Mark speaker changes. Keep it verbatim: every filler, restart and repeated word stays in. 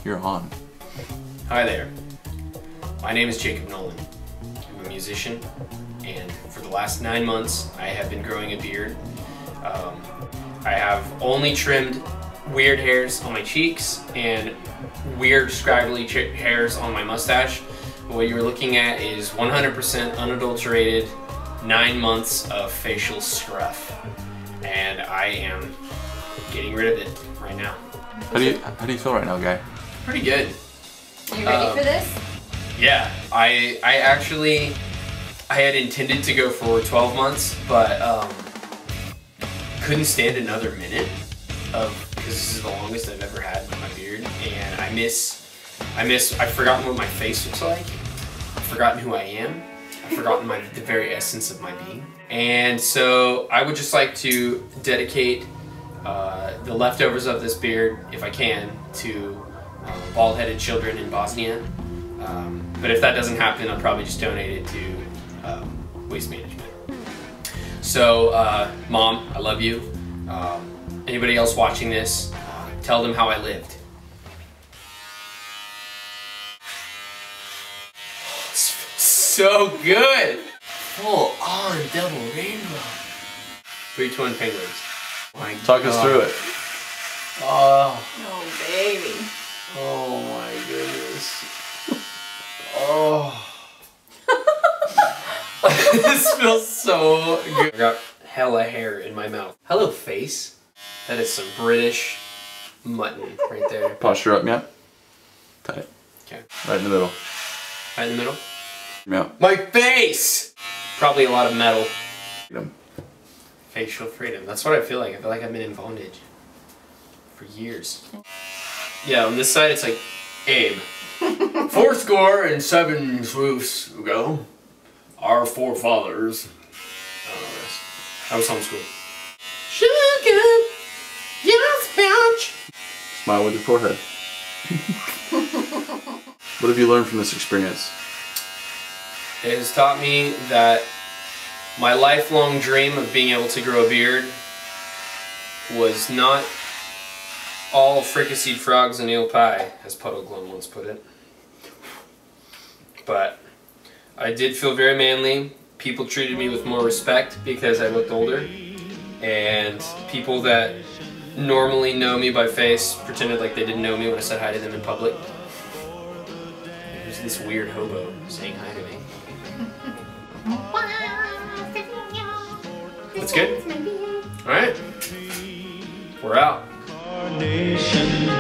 Speaker 1: You're on.
Speaker 2: Hi there. My name is Jacob Nolan. I'm a musician, and for the last nine months, I have been growing a beard. Um, I have only trimmed weird hairs on my cheeks and weird scribbly hairs on my mustache. What you're looking at is one hundred percent unadulterated, nine months of facial scruff, and I am getting rid of it right now.
Speaker 1: How do you how do you feel right now, guy?
Speaker 2: Pretty good.
Speaker 3: Are you ready um, for this?
Speaker 2: Yeah, I I actually I had intended to go for twelve months, but um, couldn't stand another minute of because this is the longest I've ever had with my beard, and I miss I miss I've forgotten what my face looks like. I've forgotten who I am. I've forgotten my the very essence of my being, and so I would just like to dedicate uh, the leftovers of this beard, if I can, to uh, bald-headed children in Bosnia. Um, but if that doesn't happen, I'll probably just donate it to um, waste management. So, uh, Mom, I love you. Um, anybody else watching this, uh, tell them how I lived. It's so good! Full on double rainbow. Three twin penguins. My
Speaker 1: Talk
Speaker 2: God.
Speaker 1: us through it.
Speaker 2: Oh.
Speaker 3: Oh, baby.
Speaker 2: Oh my goodness. Oh. This feels so good. I got hella hair in my mouth. Hello, face. That is some British mutton right there.
Speaker 1: Posture up, yeah. Tight.
Speaker 2: Okay.
Speaker 1: Right in the middle.
Speaker 2: Right in the middle?
Speaker 1: Yeah.
Speaker 2: My face! Probably a lot of metal.
Speaker 1: Freedom.
Speaker 2: Facial freedom. That's what I feel like. I feel like I've been in bondage for years. Yeah, on this side it's like, Abe. Four score and seven swoofs ago, our forefathers. I don't know this. I was homeschooled. Sugar, yes, bitch.
Speaker 1: Smile with your forehead. What have you learned from this experience?
Speaker 2: It has taught me that my lifelong dream of being able to grow a beard was not all fricasseed frogs and eel pie, as Puddle Glum once put it. But I did feel very manly. People treated me with more respect because I looked older. And people that normally know me by face pretended like they didn't know me when I said hi to them in public. There's this weird hobo saying hi to me. That's good? Alright. We're out.